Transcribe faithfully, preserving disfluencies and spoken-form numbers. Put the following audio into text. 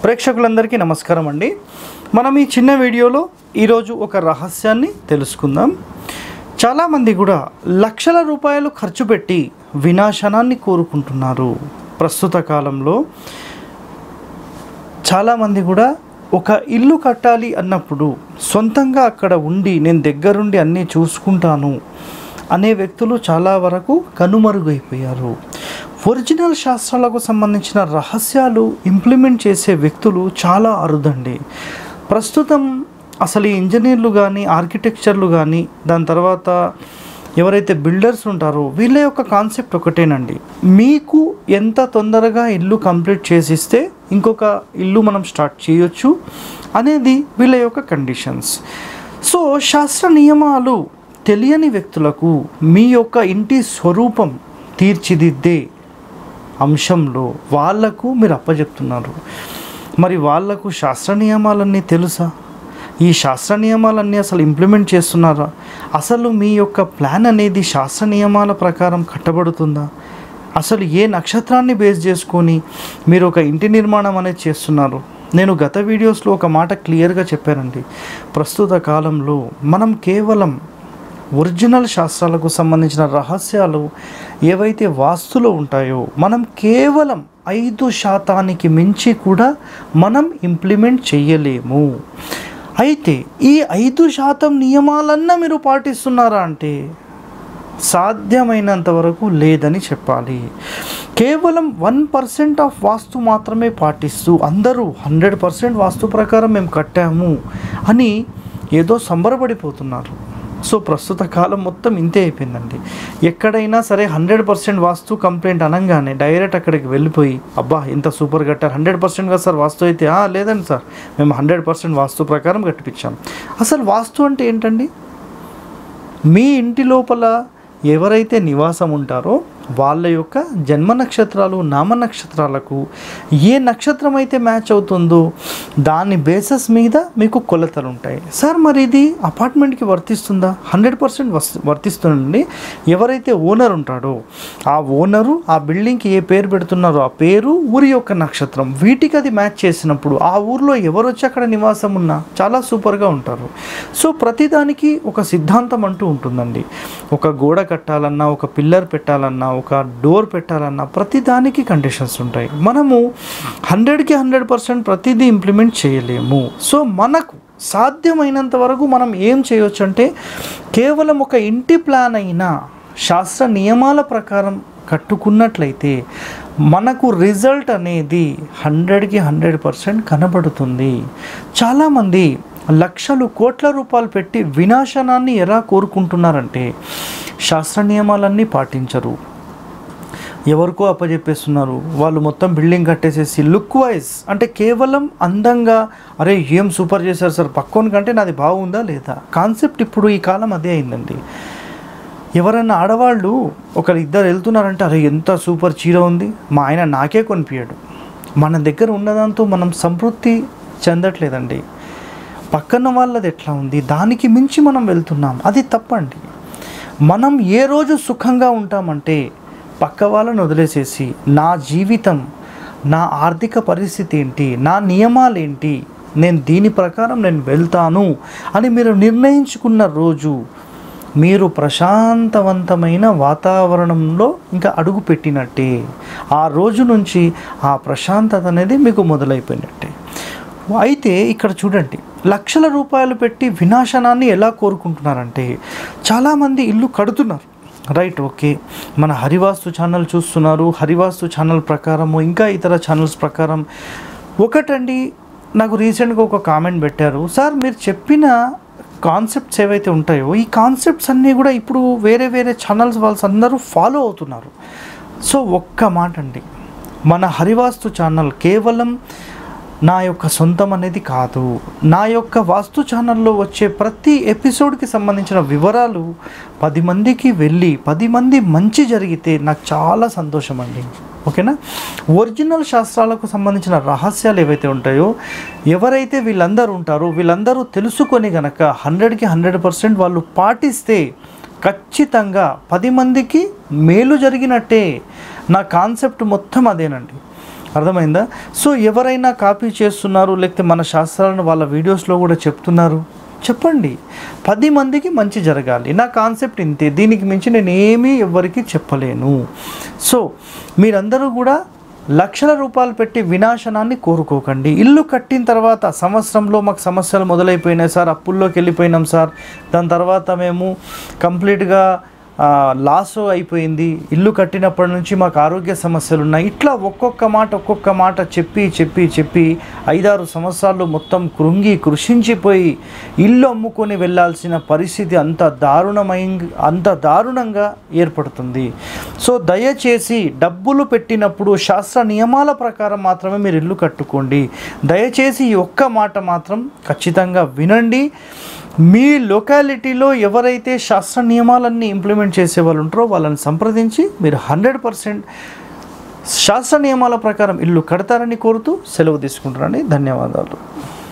ప్రేక్షకులందరికీ నమస్కారం అండి. మనం ఈ చిన్న వీడియోలో ఈరోజు ఒక రహస్యాన్ని తెలుసుకుందాం. చాలామంది కూడా లక్షల రూపాయలు ఖర్చు పెట్టి వినాశనాన్ని కోరుకుంటున్నారు. ప్రస్తుత కాలంలో చాలామంది కూడా ఒక ఇల్లు కట్టాలి అన్నప్పుడు సొంతంగా అక్కడ ఉండి నేను దగ్గరుండి అన్నీ చూసుకుంటాను అనే వ్యక్తులు చాలా వరకు కనుమరుగైపోయారు. ఒరిజినల్ శాస్త్రాలకు సంబంధించిన రహస్యాలు ఇంప్లిమెంట్ చేసే వ్యక్తులు చాలా అరుదండి. ప్రస్తుతం అసలు ఈ ఇంజనీర్లు కానీ ఆర్కిటెక్చర్లు కానీ దాని తర్వాత ఎవరైతే బిల్డర్స్ ఉంటారో వీళ్ళ యొక్క కాన్సెప్ట్ ఒకటేనండి, మీకు ఎంత తొందరగా ఇల్లు కంప్లీట్ చేసిస్తే ఇంకొక ఇల్లు మనం స్టార్ట్ చేయొచ్చు అనేది వీళ్ళ యొక్క కండిషన్స్. సో శాస్త్ర నియమాలు తెలియని వ్యక్తులకు మీ యొక్క ఇంటి స్వరూపం తీర్చిదిద్దే అంశంలో వాళ్లకు మీరు అప్పచెప్తున్నారు. మరి వాళ్లకు శాస్త్ర నియమాలన్నీ తెలుసా? ఈ శాస్త్ర నియమాలన్నీ అసలు ఇంప్లిమెంట్ చేస్తున్నారా? అసలు మీ యొక్క ప్లాన్ అనేది శాస్త్ర నియమాల ప్రకారం కట్టబడుతుందా? అసలు ఏ నక్షత్రాన్ని బేస్ చేసుకొని మీరు ఒక ఇంటి నిర్మాణం అనేది చేస్తున్నారు? నేను గత వీడియోస్లో ఒక మాట క్లియర్గా చెప్పానండి. ప్రస్తుత కాలంలో మనం కేవలం ఒరిజినల్ శాస్త్రాలకు సంబంధించిన రహస్యాలు ఏవైతే వాస్తులో ఉంటాయో మనం కేవలం ఐదు శాతానికి మించి కూడా మనం ఇంప్లిమెంట్ చేయలేము. అయితే ఈ ఐదు శాతం నియమాలన్నా మీరు పాటిస్తున్నారా అంటే సాధ్యమైనంత వరకు లేదని చెప్పాలి. కేవలం వన్ పర్సెంట్ ఆఫ్ వాస్తు మాత్రమే పాటిస్తూ అందరూ హండ్రెడ్ పర్సెంట్ వాస్తు ప్రకారం మేము కట్టాము అని ఏదో సంబరపడిపోతున్నారు. సో ప్రస్తుత కాలం మొత్తం ఇంతే అయిపోయిందండి. ఎక్కడైనా సరే హండ్రెడ్ పర్సెంట్ వాస్తు కంప్లైంట్ అనగానే డైరెక్ట్ అక్కడికి వెళ్ళిపోయి అబ్బా ఇంత సూపర్ కట్టారు, హండ్రెడ్ పర్సెంట్ కదా సార్ వాస్తు అయితే, లేదండి సార్ మేము హండ్రెడ్ పర్సెంట్ వాస్తు ప్రకారం కట్టిపించాం. అసలు వాస్తు అంటే ఏంటండి? మీ ఇంటి లోపల ఎవరైతే నివాసం ఉంటారో వాళ్ళ యొక్క జన్మ నక్షత్రాలు నామ నక్షత్రాలకు ఏ నక్షత్రం అయితే మ్యాచ్ అవుతుందో దాని బేసస్ మీద మీకు కొలతలు ఉంటాయి. సార్ మరి ఇది అపార్ట్మెంట్కి వర్తిస్తుందా? హండ్రెడ్ పర్సెంట్ వర్తిస్తుందండి. ఎవరైతే ఓనర్ ఉంటాడో ఆ ఓనరు ఆ బిల్డింగ్కి ఏ పేరు పెడుతున్నారో ఆ పేరు ఊరి యొక్క నక్షత్రం వీటికి అది మ్యాచ్ చేసినప్పుడు ఆ ఊరిలో ఎవరు వచ్చి అక్కడ నివాసం ఉన్నా చాలా సూపర్గా ఉంటారు. సో ప్రతిదానికి ఒక సిద్ధాంతం అంటూ ఉంటుందండి. ఒక గోడ కట్టాలన్నా, ఒక పిల్లర్ పెట్టాలన్నా, ఒక డోర్ పెట్టాలన్నా ప్రతిదానికి కండిషన్స్ ఉంటాయి. మనము హండ్రెడ్కి హండ్రెడ్ పర్సెంట్ ప్రతిదీ ఇంప్లిమెంట్ చేయలేము. సో మనకు సాధ్యమైనంత వరకు మనం ఏం చేయవచ్చు అంటే కేవలం ఒక ఇంటి ప్లాన్ అయినా శాస్త్ర నియమాల ప్రకారం కట్టుకున్నట్లయితే మనకు రిజల్ట్ అనేది హండ్రెడ్కి హండ్రెడ్ పర్సెంట్ కనబడుతుంది. చాలామంది లక్షలు కోట్ల రూపాయలు పెట్టి వినాశనాన్ని ఎలా కోరుకుంటున్నారంటే శాస్త్ర నియమాలన్నీ పాటించరు, ఎవరికో అప్పచెప్పేస్తున్నారు. వాళ్ళు మొత్తం బిల్డింగ్ కట్టేసేసి లుక్ వైజ్ అంటే కేవలం అందంగా అరే ఏం సూపర్ చేశారు సార్ పక్కోని కంటే నాది బాగుందా లేదా కాన్సెప్ట్ ఇప్పుడు ఈ కాలం అదే అయిందండి. ఎవరైనా ఆడవాళ్ళు ఒకరు ఇద్దరు వెళ్తున్నారంటే అరే ఎంత సూపర్ చీర ఉంది మా ఆయన నాకే కొనిపించాడు. మన దగ్గర ఉన్నదాంతో మనం సంతృప్తి చెందట్లేదండి. పక్కన వాళ్ళది ఎట్లా ఉంది దానికి మించి మనం వెళ్తున్నాం, అది తప్పండి. మనం ఏ రోజు సుఖంగా ఉంటామంటే పక్క వాళ్ళని వదిలేసేసి నా జీవితం నా ఆర్థిక పరిస్థితి ఏంటి, నా నియమాలు ఏంటి, నేను దీని ప్రకారం నేను వెళ్తాను అని మీరు నిర్ణయించుకున్న రోజు మీరు ప్రశాంతవంతమైన వాతావరణంలో ఇంకా అడుగు పెట్టినట్టే. ఆ రోజు నుంచి ఆ ప్రశాంతత అనేది మీకు మొదలైపోయినట్టే. అయితే ఇక్కడ చూడండి, లక్షల రూపాయలు పెట్టి వినాశనాన్ని ఎలా కోరుకుంటున్నారంటే చాలామంది ఇల్లు కడుతున్నారు, రైట్, ఓకే, మన హరివాస్తు ఛానల్ చూస్తున్నారు. హరివాస్తు ఛానల్ ప్రకారము ఇంకా ఇతర ఛానల్స్ ప్రకారం ఒకటండి నాకు రీసెంట్గా ఒక కామెంట్ పెట్టారు, సార్ మీరు చెప్పిన కాన్సెప్ట్స్ ఏవైతే ఉంటాయో ఈ కాన్సెప్ట్స్ అన్నీ కూడా ఇప్పుడు వేరే వేరే ఛానల్స్ వాళ్ళు అందరూ ఫాలో అవుతున్నారు. సో ఒక్క మాట అండి, మన హరివాస్తు ఛానల్ కేవలం నా యొక్క సొంతం అనేది కాదు. నా యొక్క వాస్తు ఛానల్లో వచ్చే ప్రతి ఎపిసోడ్కి సంబంధించిన వివరాలు పది మందికి వెళ్ళి పది మంది మంచి జరిగితే నాకు చాలా సంతోషం అండి. ఓకేనా? ఒరిజినల్ శాస్త్రాలకు సంబంధించిన రహస్యాలు ఏవైతే ఉంటాయో ఎవరైతే వీళ్ళందరూ ఉంటారో వీళ్ళందరూ తెలుసుకొని గనక హండ్రెడ్కి హండ్రెడ్ పర్సెంట్ వాళ్ళు పాటిస్తే ఖచ్చితంగా పది మందికి మేలు జరిగినట్టే. నా కాన్సెప్ట్ మొత్తం అదేనండి. అర్థమైందా? సో ఎవరైనా కాపీ చేస్తున్నారు, లేకపోతే మన శాస్త్రాలను వాళ్ళ వీడియోస్లో కూడా చెప్తున్నారు, చెప్పండి. పది మందికి మంచి జరగాలి. నా కాన్సెప్ట్ ఇంతే, దీనికి మించి నేను ఏమీ ఎవరికి చెప్పలేను. సో మీరందరూ కూడా లక్షల రూపాయలు పెట్టి వినాశనాన్ని కోరుకోకండి. ఇల్లు కట్టిన తర్వాత సంవత్సరంలో మాకు సమస్యలు మొదలైపోయినాయి సార్, అప్పుల్లోకి వెళ్ళిపోయినాం సార్, దాని తర్వాత మేము కంప్లీట్గా లాస్ అయిపోయింది, ఇల్లు కట్టినప్పటి నుంచి మాకు ఆరోగ్య సమస్యలు ఉన్నాయి, ఇట్లా ఒక్కొక్క మాట ఒక్కొక్క మాట చెప్పి చెప్పి చెప్పి ఐదారు సంవత్సరాలు మొత్తం కృంగి కృషించిపోయి ఇల్లు అమ్ముకొని వెళ్ళాల్సిన పరిస్థితి అంత దారుణమై అంత దారుణంగా ఏర్పడుతుంది. సో దయచేసి డబ్బులు పెట్టినప్పుడు శాస్త్ర నియమాల ప్రకారం మాత్రమే మీరు ఇల్లు కట్టుకోండి. దయచేసి ఈ ఒక్క మాట మాత్రం ఖచ్చితంగా వినండి. మీ లొకాలిటీలో ఎవరైతే శాస్త్ర నియమాలన్నీ ఇంప్లిమెంట్ చేసే వాళ్ళు ఉంటారో వాళ్ళని సంప్రదించి మీరు హండ్రెడ్ పర్సెంట్ శాస్త్ర నియమాల ప్రకారం ఇల్లు కడతారని కోరుతూ సెలవు తీసుకుంటారని. ధన్యవాదాలు.